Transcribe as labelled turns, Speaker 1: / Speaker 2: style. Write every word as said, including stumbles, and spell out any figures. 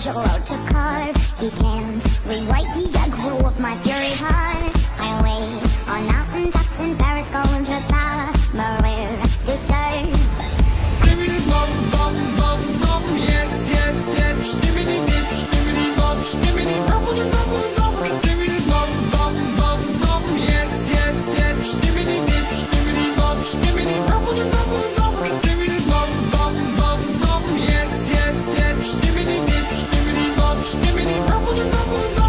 Speaker 1: angel out to carve. He can't rewrite the aggro of my fury heart. I wait on mountain tops in Paris, going to Palmarir to serve.
Speaker 2: Stimmity bom bom bom bom, yes yes yes. Stimmity dip, stimmity bom, stimmity bubble bubble bubble. Stimmity bom bom bom bom, yes yes yes. Stimmity dip, stimmity bom, stimmity bubble bubble bubble. Stimmity bom bom bom bom, yes yes yes. Stimmity dip, stimmity bom, stimmity bubble bubble bubble.